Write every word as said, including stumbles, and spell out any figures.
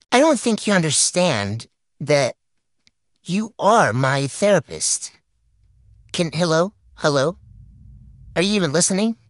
I don't think you understand that you are my therapist. Can, hello? Hello? Are you even listening?